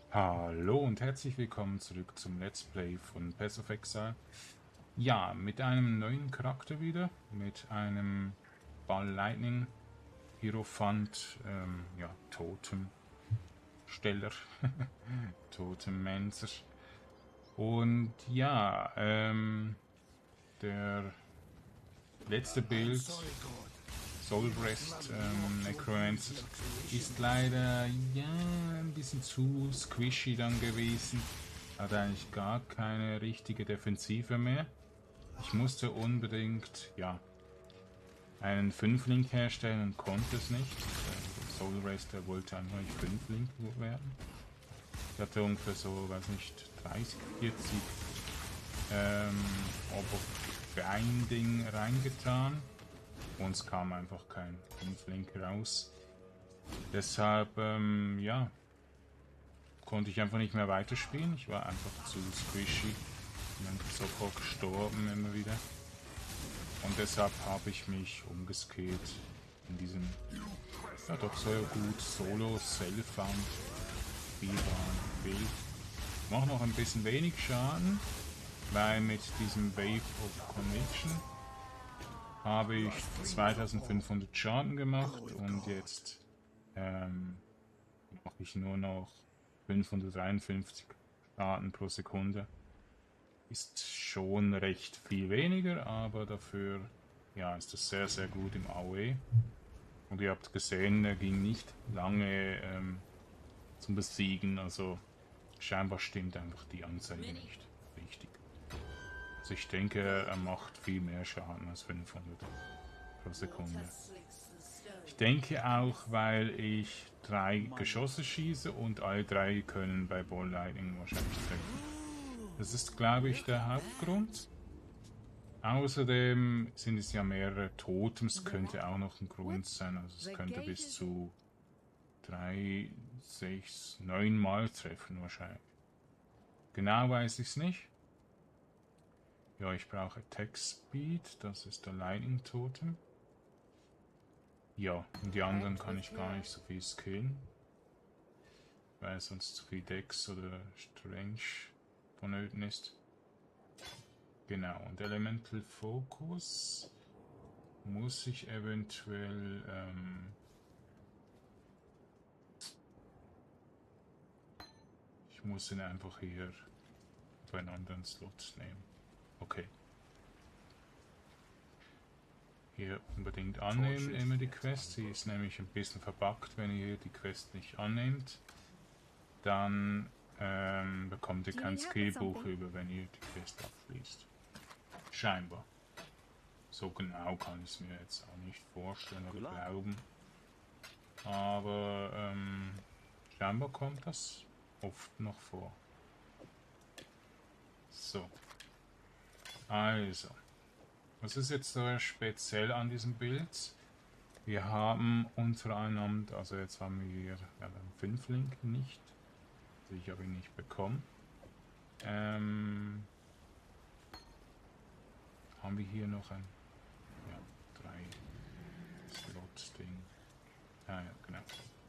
Hallo und herzlich willkommen zurück zum Let's Play von Path of Exile. Ja, mit einem neuen Charakter wieder, mit einem Ball Lightning Hierophant, ja, Totemsteller, Totemmenser. Und ja, der letzte Bild, Soulrest Necromancer, ist leider ja ein bisschen zu squishy dann gewesen. Hat eigentlich gar keine richtige Defensive mehr. Ich musste unbedingt, ja, einen 5-Link herstellen und konnte es nicht. Soul Racer wollte einfach nicht 5-Link werden. Ich hatte ungefähr so, weiß nicht, 30, 40 Binding reingetan und es kam einfach kein 5-Link raus. Deshalb, ja, konnte ich einfach nicht mehr weiterspielen. Ich war einfach zu squishy. Bin dann sofort gestorben immer wieder. Und deshalb habe ich mich umgeskillt in diesem, ja doch sehr gut Solo Self-Found spielbaren Bild. Ich mache noch ein bisschen wenig Schaden, weil mit diesem Wave of Conviction habe ich 2500 Schaden gemacht und jetzt mache ich nur noch 553 Schaden pro Sekunde. Ist schon recht viel weniger, aber dafür ja, ist das sehr, sehr gut im AOE. Und ihr habt gesehen, er ging nicht lange zum Besiegen, also scheinbar stimmt einfach die Anzeige nicht richtig. Also ich denke, er macht viel mehr Schaden als 500 pro Sekunde. Ich denke auch, weil ich 3 Geschosse schieße und alle 3 können bei Ball Lightning wahrscheinlich treffen. Das ist, glaube ich, der Hauptgrund. Außerdem sind es ja mehrere Totems, könnte auch noch ein Grund sein. Also es könnte bis zu 3, 6, 9 Mal treffen wahrscheinlich. Genau weiß ich es nicht. Ja, ich brauche Attack Speed, das ist der Lightning Totem. Ja, und die anderen kann ich gar nicht so viel skillen, weil sonst zu viel Dex oder Strange vonnöten ist. Genau, und Elemental Focus muss ich eventuell ich muss ihn einfach hier auf einen anderen Slot nehmen. Okay. Hier unbedingt annehmen, immer die Quest. Sie ist nämlich ein bisschen verbuggt, wenn ihr die Quest nicht annehmt. Dann bekommt ihr kein Skillbuch über, wenn ihr die Quest abschließt. Scheinbar. So genau kann ich es mir jetzt auch nicht vorstellen oder glauben. Aber scheinbar kommt das oft noch vor. So. Also. Was ist jetzt so speziell an diesem Bild? Wir haben untereinander, also jetzt haben wir ja, den 5-Link nicht. Also ich habe ihn nicht bekommen. Haben wir hier noch ein, ja, 3-Slot-Ding. Ah ja, genau.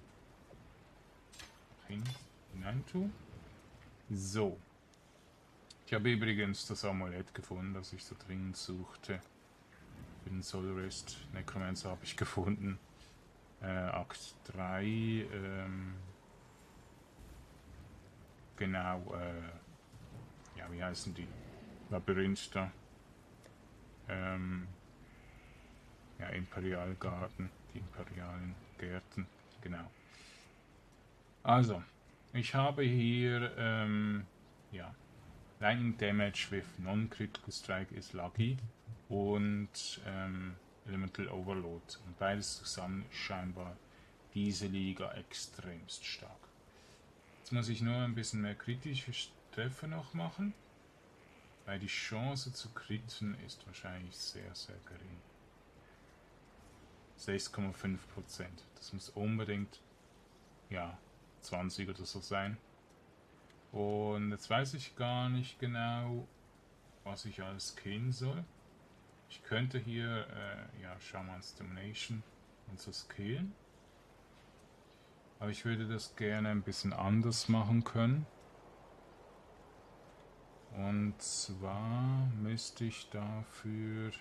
Hinein tun. So. Ich habe übrigens das Amulett gefunden, das ich so dringend suchte. Für den Soulrest Necromancer habe ich gefunden. Akt 3, genau, ja, wie heißen die? Labyrinth da. Ja, Imperialgarten, die imperialen Gärten, genau. Also, ich habe hier, ja, Lightning Damage with Non-Critical Strike is Lucky und Elemental Overload. Und beides zusammen ist scheinbar diese Liga extremst stark. Jetzt muss ich nur ein bisschen mehr kritische Treffer noch machen, weil die Chance zu kritten ist wahrscheinlich sehr, sehr gering. 6,5%. Das muss unbedingt, ja, 20 oder so sein. Und jetzt weiß ich gar nicht genau, was ich alles killen soll. Ich könnte hier, ja, Shaman's Domination und so skillen. Aber ich würde das gerne ein bisschen anders machen können. Und zwar müsste ich dafür...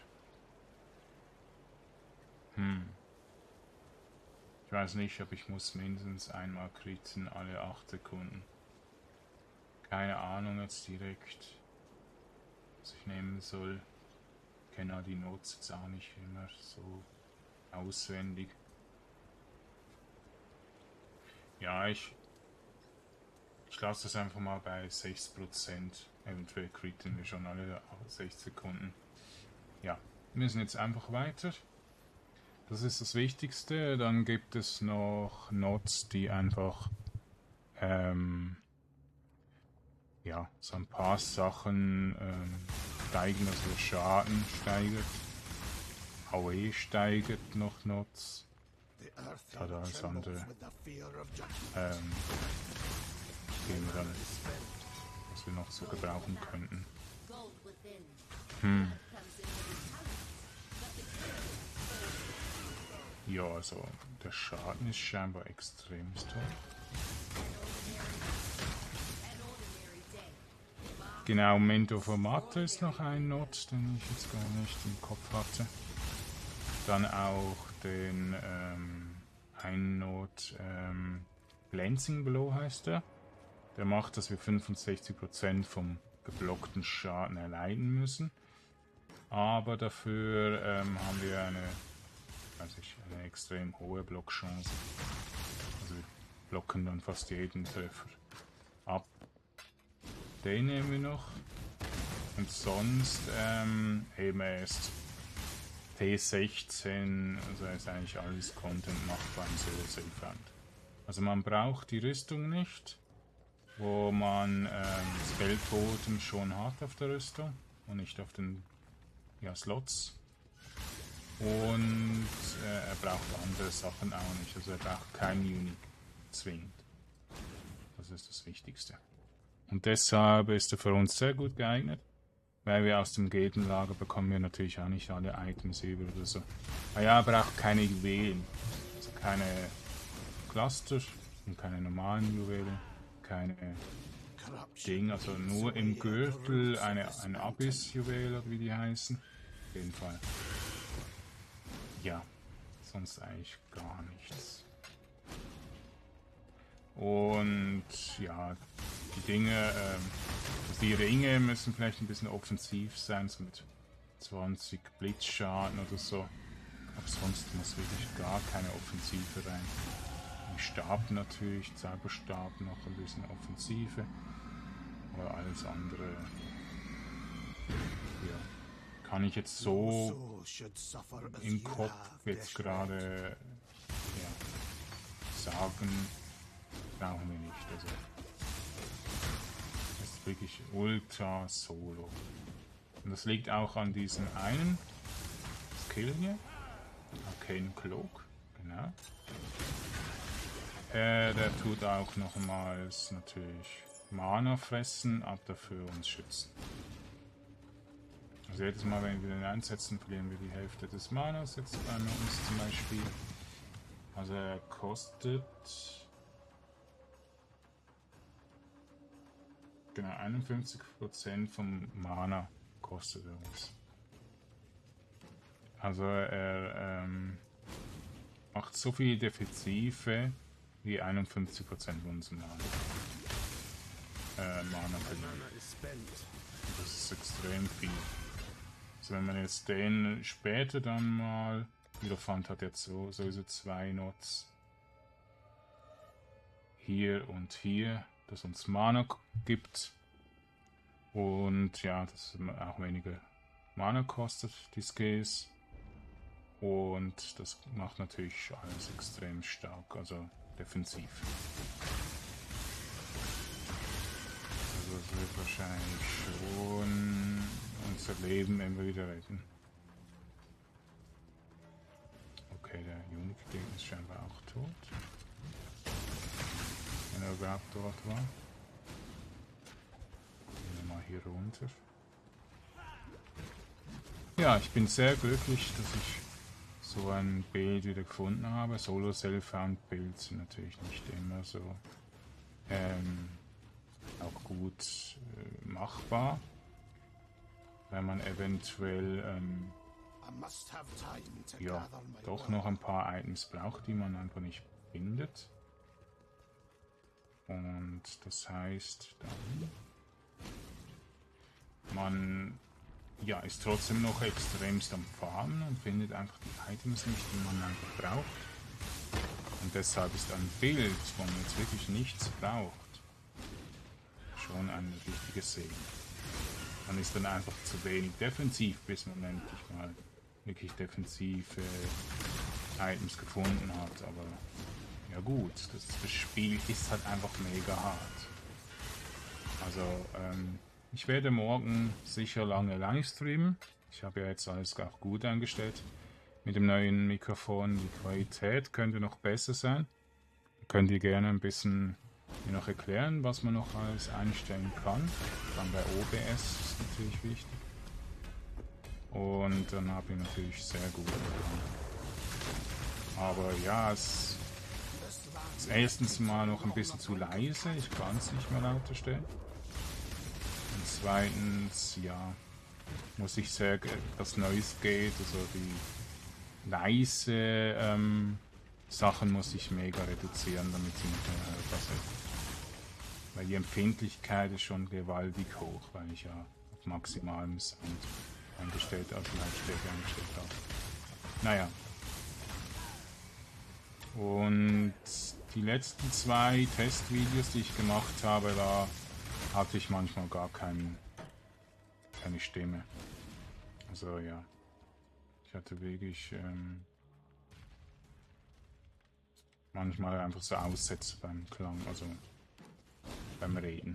Ich weiß nicht, aber ich muss mindestens einmal kritieren alle 8 Sekunden. Keine Ahnung jetzt direkt, was ich nehmen soll. Ich kenne auch die Notes jetzt auch nicht immer so auswendig. Ja, ich lasse das einfach mal bei 6%. Eventuell kritieren wir schon alle 6 Sekunden. Ja, wir müssen jetzt einfach weiter. Das ist das Wichtigste. Dann gibt es noch Nodes, die einfach ja, so ein paar Sachen steigen, also der Schaden steigert. AOE steigert noch Nodes. Hat alles andere. Gehen wir dann, was wir noch so gebrauchen könnten. Ja, also der Schaden ist scheinbar extremst hoch. Genau, Mento Formato ist noch ein Node, den ich jetzt gar nicht im Kopf hatte. Dann auch den einen Node Glancing Blow heißt der. Der macht, dass wir 65% vom geblockten Schaden erleiden müssen. Aber dafür haben wir eine extrem hohe Blockchance. Also wir blocken dann fast jeden Treffer ab. Den nehmen wir noch. Und sonst eben erst T16, also ist eigentlich alles Content machbar im Solo-Save-Round. Also man braucht die Rüstung nicht, wo man Spelltotem schon hat auf der Rüstung und nicht auf den Slots. Und er braucht andere Sachen auch nicht, also er braucht kein Unique zwingend. Das ist das Wichtigste. Und deshalb ist er für uns sehr gut geeignet, weil wir aus dem Gegnerlager bekommen wir natürlich auch nicht alle Items über oder so. Ah ja, er braucht keine Juwelen, also keine Cluster und keine normalen Juwelen, keine Dinge, also nur im Gürtel ein Abyss-Juwel oder wie die heißen. Auf jeden Fall. Ja, sonst eigentlich gar nichts. Und ja, die Dinge, die Ringe müssen vielleicht ein bisschen offensiv sein, so mit 20 Blitzschaden oder so. Aber sonst muss wirklich gar keine Offensive rein. Die Stab natürlich, Zauberstab noch ein bisschen Offensive. Aber alles andere, ja, kann ich jetzt so im Kopf jetzt gerade sagen, brauchen wir nicht. Also das ist wirklich ultra solo. Und das liegt auch an diesem einen Skill hier. Arcane Cloak, genau. Der tut auch nochmals natürlich Mana fressen, aber dafür uns schützen. Also jedes Mal, wenn wir den einsetzen, verlieren wir die Hälfte des Manas, jetzt bei uns zum Beispiel. Also er kostet genau 51% vom Mana kostet er uns. Also er macht so viel Defensive wie 51% von unserem Mana verlieren. Das ist extrem viel. Also wenn man jetzt den später dann mal... Hierophant hat jetzt sowieso 2 Nodes. Hier und hier, das uns Mana gibt. Und ja, das auch weniger Mana kostet, die Skills. Und das macht natürlich alles extrem stark, also defensiv. Also es wird wahrscheinlich schon unser Leben immer wieder retten. Okay, der Unique-Gegner ist scheinbar auch tot. Wenn er überhaupt dort war. Gehen wir mal hier runter. Ja, ich bin sehr glücklich, dass ich so ein Bild wieder gefunden habe. Solo Self-Found Builds sind natürlich nicht immer so auch gut machbar, wenn man eventuell ja, doch noch ein paar Items braucht, die man einfach nicht findet. Und das heißt, man ja, ist trotzdem noch extremst am Farmen und findet einfach die Items nicht, die man einfach braucht. Und deshalb ist ein Bild, wo man jetzt wirklich nichts braucht, schon ein richtiges Segen. Man ist dann einfach zu wenig defensiv, bis man endlich mal wirklich defensive Items gefunden hat. Aber ja gut, das Spiel ist halt einfach mega hart. Also ich werde morgen sicher lange livestreamen. Ich habe ja jetzt alles auch gut eingestellt. Mit dem neuen Mikrofon, die Qualität könnte noch besser sein. Könnt ihr gerne ein bisschen mir noch erklären, was man noch alles einstellen kann. Dann bei OBS ist natürlich wichtig. Und dann habe ich natürlich sehr gut getan. Aber ja, es ist erstens mal noch ein bisschen zu leise. Ich kann es nicht mehr lauter stellen. Und zweitens, ja, muss ich sehr, das Noise geht, also die leise Sachen muss ich mega reduzieren, damit sie nicht mehr hörbar sind. Weil die Empfindlichkeit ist schon gewaltig hoch, weil ich ja auf maximalem Sound eingestellt, also Lautstärke eingestellt habe. Naja. Und die letzten 2 Testvideos, die ich gemacht habe, da hatte ich manchmal gar keine Stimme. Also ja, ich hatte wirklich manchmal einfach so Aussätze beim Klang, also beim Reden.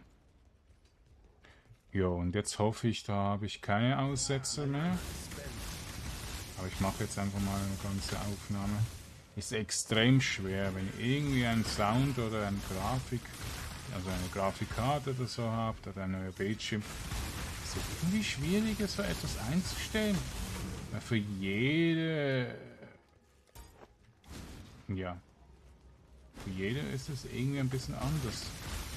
Ja, und jetzt hoffe ich, da habe ich keine Aussätze mehr. Aber ich mache jetzt einfach mal eine ganze Aufnahme. Ist extrem schwer, wenn ihr irgendwie einen Sound oder eine Grafik, also eine Grafikkarte oder so habt, oder ein neuer Bildschirm. Ist irgendwie schwieriger, so etwas einzustellen. Weil für jede... Ja. Für jede ist es irgendwie ein bisschen anders.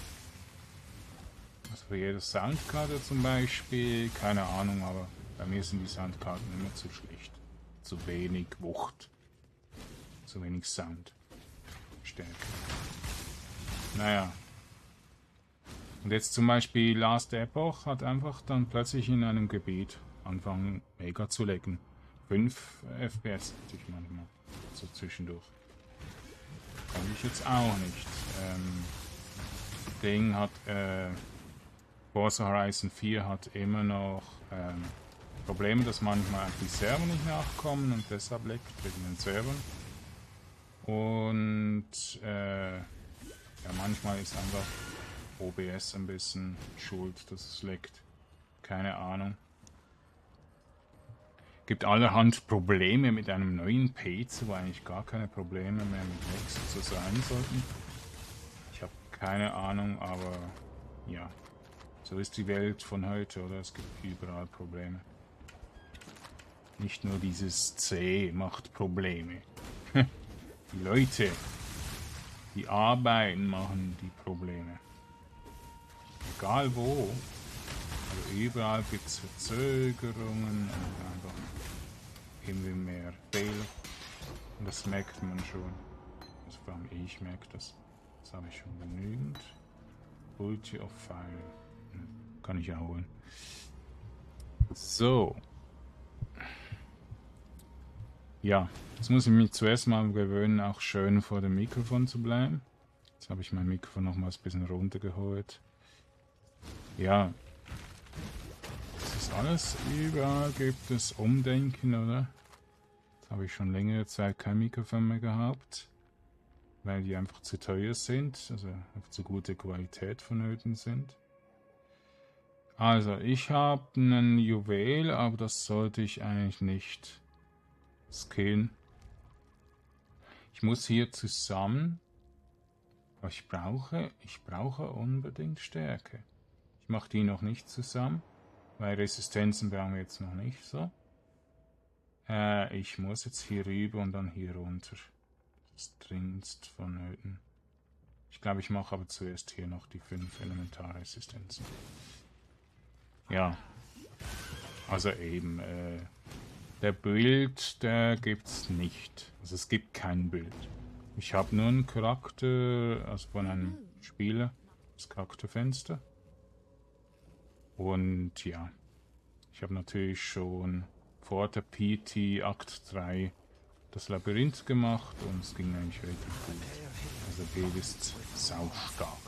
Also für jede Soundkarte zum Beispiel, keine Ahnung, aber bei mir sind die Soundkarten immer zu schlecht. Zu wenig Wucht. Zu wenig Sound. Stärke. Naja. Und jetzt zum Beispiel Last Epoch hat einfach dann plötzlich in einem Gebiet angefangen mega zu lecken. 5 FPS hatte ich manchmal. So zwischendurch. Kann ich jetzt auch nicht. Ding hat Forza Horizon 4 hat immer noch Probleme, dass manchmal die Server nicht nachkommen und deshalb leckt wegen den Servern. Und ja, manchmal ist einfach OBS ein bisschen schuld, dass es leckt. Keine Ahnung. Gibt allerhand Probleme mit einem neuen PC, wo eigentlich gar keine Probleme mehr mit Next zu sein sollten. Ich habe keine Ahnung, aber ja, so ist die Welt von heute, oder? Es gibt überall Probleme. Nicht nur dieses C macht Probleme. Die Leute, die arbeiten, machen die Probleme. Egal wo. Also überall gibt es Verzögerungen und einfach irgendwie mehr Fehler. Und das merkt man schon. Also vor allem ich merke das. Das habe ich schon genügend. Ulti of Fire. Kann ich auch holen. So. Ja, jetzt muss ich mich zuerst mal gewöhnen, auch schön vor dem Mikrofon zu bleiben. Jetzt habe ich mein Mikrofon nochmals ein bisschen runtergeholt. Ja. Das ist alles. Überall gibt es Umdenken, oder? Jetzt habe ich schon längere Zeit kein Mikrofon mehr gehabt. Weil die einfach zu teuer sind, also auf zu gute Qualität vonnöten sind. Also, ich habe einen Juwel, aber das sollte ich eigentlich nicht skillen. Ich muss hier zusammen, aber ich brauche unbedingt Stärke. Ich mache die noch nicht zusammen, weil Resistenzen brauchen wir jetzt noch nicht so. Ich muss jetzt hier rüber und dann hier runter. Das ist dringendst vonnöten. Ich glaube, ich mache aber zuerst hier noch die 5 Elementarresistenzen. Ja. Also eben, der Bild, der gibt's nicht. Also es gibt kein Bild. Ich habe nur einen Charakter, also von einem Spieler, das Charakterfenster. Und ja, ich habe natürlich schon vor der PT Akt 3 das Labyrinth gemacht und es ging eigentlich relativ gut. Also Gale ist saustark.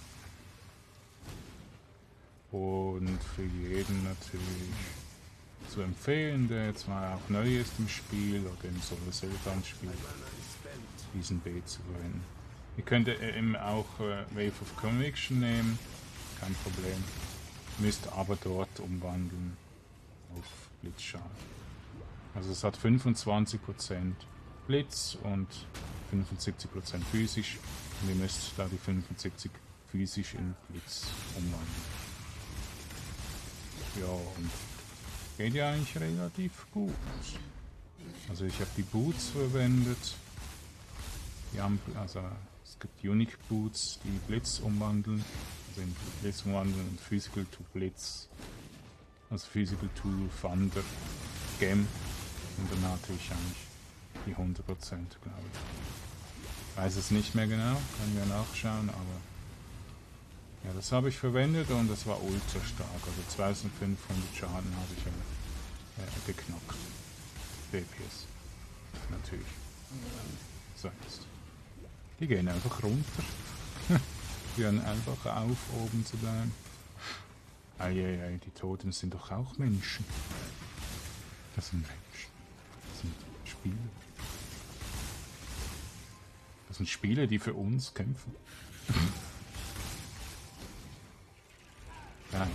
Und für jeden natürlich zu empfehlen, der jetzt mal auch neu ist im Spiel oder im Solo selber spielt, diesen B zu verwenden. Ihr könnt eben auch Wave of Conviction nehmen, kein Problem. Müsst aber dort umwandeln auf Blitzschal. Also es hat 25% Blitz und 75% physisch und ihr müsst da die 75 physisch in Blitz umwandeln. Ja, und geht ja eigentlich relativ gut. Also ich habe die Boots verwendet. Also es gibt Unique Boots, die Blitz umwandeln. Also in Blitz umwandeln und Physical to Blitz. Also Physical to Thunder Gem. Und dann hatte ich eigentlich die 100%, glaube ich. Weiß es nicht mehr genau, kann ja nachschauen, aber ja, das habe ich verwendet und das war ultra stark. Also 2500 Schaden habe ich geknackt. DPS. Natürlich. So jetzt. Die gehen einfach runter. Die hören einfach auf, oben zu bleiben. Eieiei, die Toten sind doch auch Menschen. Das sind Menschen. Das sind Spiele. Das sind Spiele, die für uns kämpfen. Ja.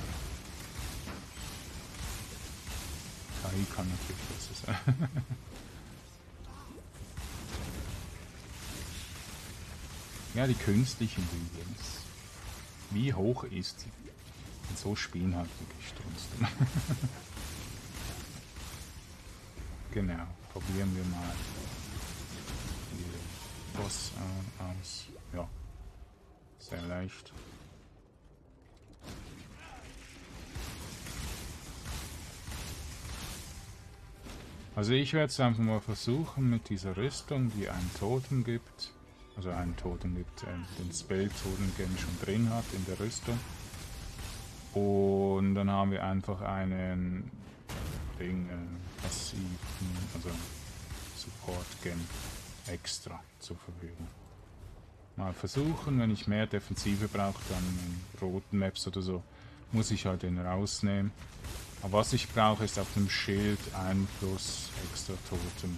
KI kann natürlich besser sein. Ja, die künstliche Intelligenz. Wie hoch ist sie? Und so spielen halt wirklich trotzdem. Genau, probieren wir mal die Boss aus. Ja, sehr leicht. Also ich werde es einfach mal versuchen mit dieser Rüstung, die einen Totem gibt. Also einen Totem gibt, den Spell-Totem, den schon drin hat in der Rüstung. Und dann haben wir einfach einen passiven, also Support-Gem extra zur Verfügung. Mal versuchen, wenn ich mehr Defensive brauche, dann in roten Maps oder so, muss ich halt den rausnehmen. Aber was ich brauche, ist auf dem Schild 1 plus extra Totem.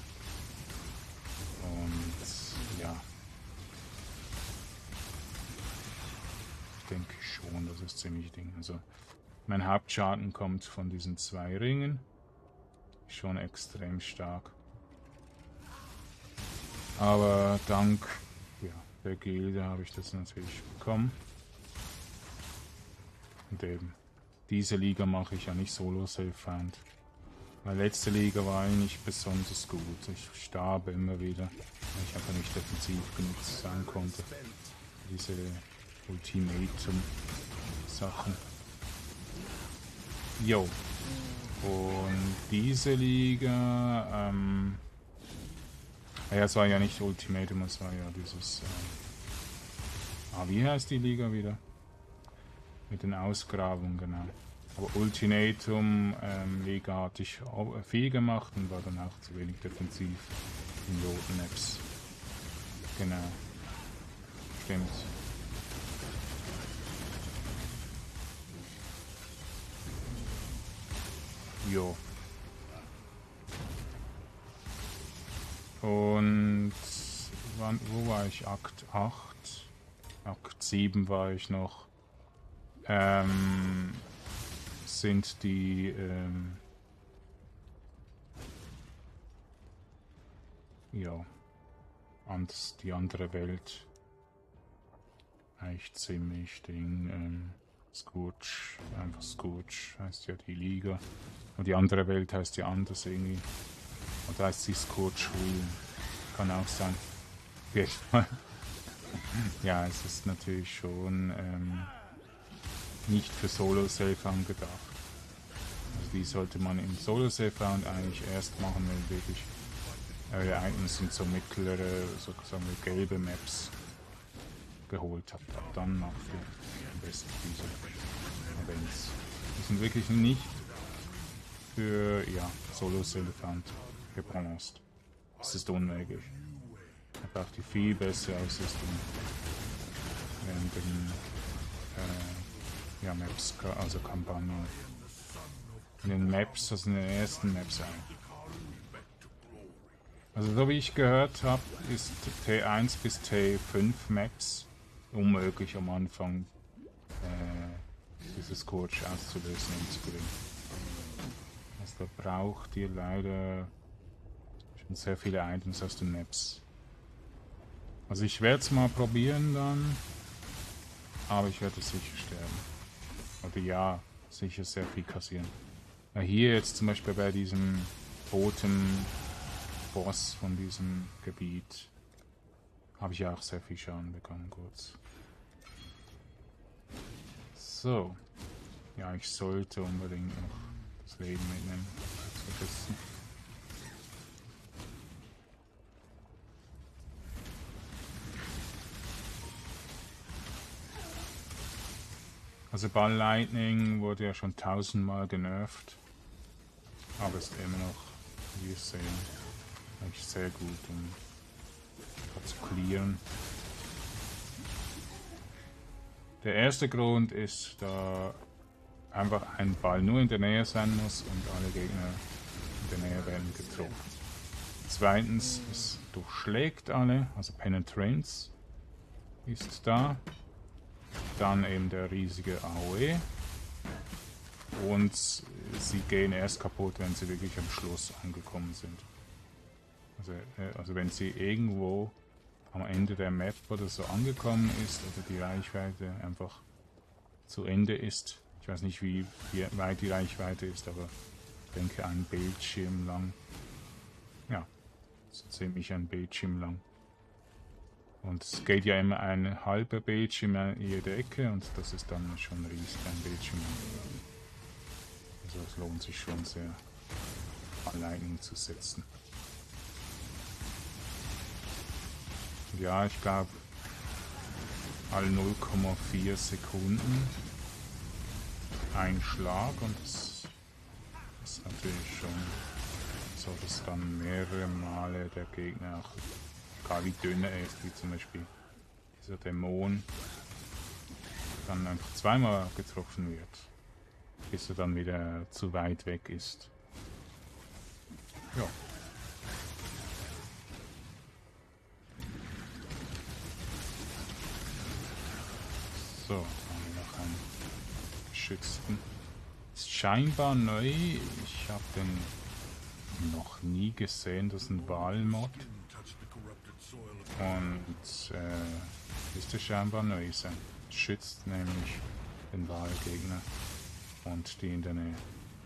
Und ja. Ich denke schon, das ist ziemlich Ding. Also mein Hauptschaden kommt von diesen 2 Ringen. Schon extrem stark. Aber dank der Gilde habe ich das natürlich bekommen. Und eben, diese Liga mache ich ja nicht solo Self-Found. Meine letzte Liga war eigentlich nicht besonders gut. Ich starb immer wieder, weil ich einfach nicht defensiv genug sein konnte. Diese Ultimatum-Sachen. Jo. Und diese Liga, ja, es war ja nicht Ultimatum, es war ja dieses, wie heißt die Liga wieder? Mit den Ausgrabungen, genau. Aber Ultimatum Liga hatte ich viel gemacht und war dann auch zu wenig defensiv in roten Maps. Genau. Stimmt. Jo. Und wo war ich? Akt 8. Akt 7 war ich noch. Sind die die andere Welt eigentlich ziemlich Scourge, einfach Scourge heißt ja die Liga und die andere Welt heißt ja anders irgendwie. Oder heißt sie Scorch Wheel? Kann auch sein. Auf jeden Fall. Ja, es ist natürlich schon nicht für Solo-Save angedacht. Also die sollte man im Solo-Save-Round eigentlich erst machen, wenn wirklich eure Items sind so mittlere, sozusagen gelbe Maps geholt habt. Ab dann macht ihr am besten diese Events. Die sind wirklich nicht für Solo-Save-Round gebalanced. Das ist unmöglich. Er braucht die viel bessere Ausrüstung während den Maps, also Kampagnen. In den Maps, also in den ersten Maps eigentlich. Also so wie ich gehört habe, ist T1 bis T5 Maps unmöglich am Anfang dieses Scourge auszulösen und zu gewinnen. Also da braucht ihr leider schon sehr viele Items aus den Maps. Also ich werde es mal probieren dann, aber ich werde sicher sterben. Oder ja, sicher sehr viel kassieren. Ja, hier jetzt zum Beispiel bei diesem roten Boss von diesem Gebiet habe ich ja auch sehr viel Schaden bekommen kurz. So. Ja, ich sollte unbedingt noch das Leben mitnehmen. Das vergessen. Also Ball Lightning wurde ja schon 1000-mal genervt. Aber ist immer noch, wie wir sehen, eigentlich sehr gut, um zu clearen. Der erste Grund ist, da einfach ein Ball nur in der Nähe sein muss und alle Gegner in der Nähe werden getroffen. Zweitens, es durchschlägt alle, also Penetrance ist da. Dann eben der riesige AOE. Und sie gehen erst kaputt, wenn sie wirklich am Schluss angekommen sind. Also wenn sie irgendwo am Ende der Map oder so angekommen ist oder die Reichweite einfach zu Ende ist. Ich weiß nicht, wie weit die Reichweite ist, aber ich denke ein Bildschirm lang. Ja, so ziemlich ein Bildschirm lang. Und es geht ja immer ein halber Bildschirm in jede Ecke und das ist dann schon riesig, ein Bildschirm. Also es lohnt sich schon sehr, Lightning zu setzen. Ja, ich glaube, alle 0,4 Sekunden ein Schlag und das ist natürlich schon so, dass dann mehrere Male der Gegner, auch egal wie dünn er ist, wie zum Beispiel dieser Dämon, dann einfach zweimal getroffen wird, bis er dann wieder zu weit weg ist. Ja. So, haben wir noch einen geschützten. Ist scheinbar neu. Ich habe den noch nie gesehen. Das ist ein Wahlmod. Und müsste scheinbar neu sein. Schützt nämlich den Wahlgegner und die in der Nähe.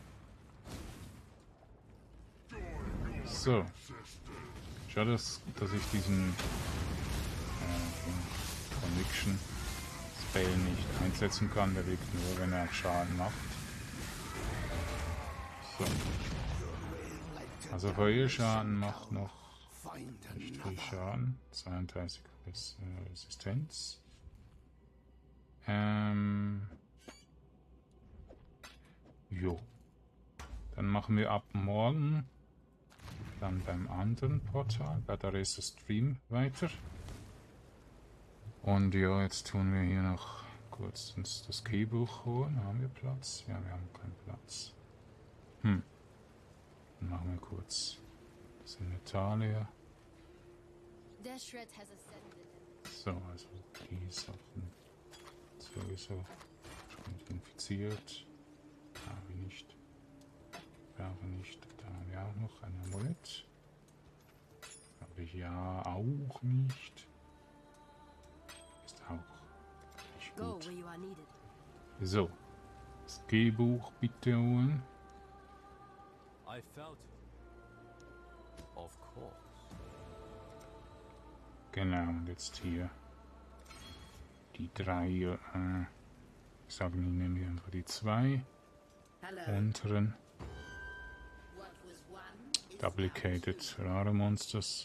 So. Schade, dass ich diesen Conviction Spell nicht einsetzen kann, der wirkt nur, wenn er Schaden macht. So. Also Feuerschaden macht noch nicht viel Schaden. 32 Resistenz. Jo. Dann machen wir ab morgen dann beim anderen Portal, bei der Rest Stream weiter. Und ja, jetzt tun wir hier noch kurz uns das Keybuch holen. Haben wir Platz? Ja, wir haben keinen Platz. Dann machen wir kurz das Inventar leer. So, also die Sachen sowieso schon infiziert. Brauchen wir nicht. Brauchen nicht. Da haben wir auch noch ein Amulett. Aber ja auch nicht. Ist auch nicht gut. So. Das Gehbuch bitte holen. Genau, und jetzt hier die 3, sagen Ihnen wir einfach die 2 unteren Duplicated Rare Monsters.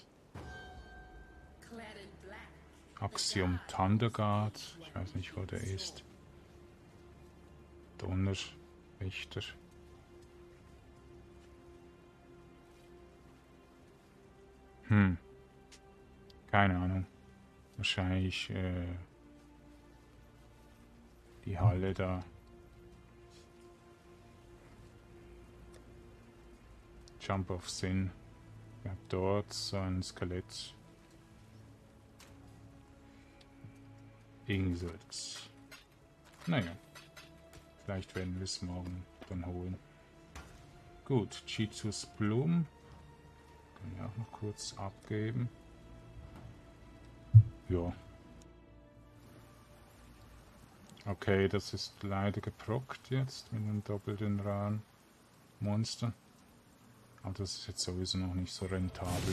Axiom Thunder Guard, ich weiß nicht, wo der ist. Donnerwächter. Keine Ahnung. Wahrscheinlich die Halle da. Jump of Sin. Ich habe dort so ein Skelett. Irgendwie so etwas. Naja. Vielleicht werden wir es morgen dann holen. Gut, Cheetos Bloom. Können wir auch noch kurz abgeben. Ja. Okay, das ist leider geprockt jetzt mit einem doppelten Raren Monster. Aber das ist jetzt sowieso noch nicht so rentabel.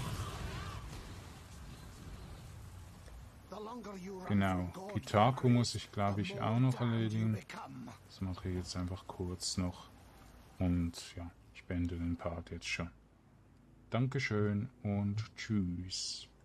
Genau, Kitaku muss ich glaube ich auch noch erledigen. Das mache ich jetzt einfach kurz noch. Und ja, ich beende den Part jetzt schon. Dankeschön und tschüss.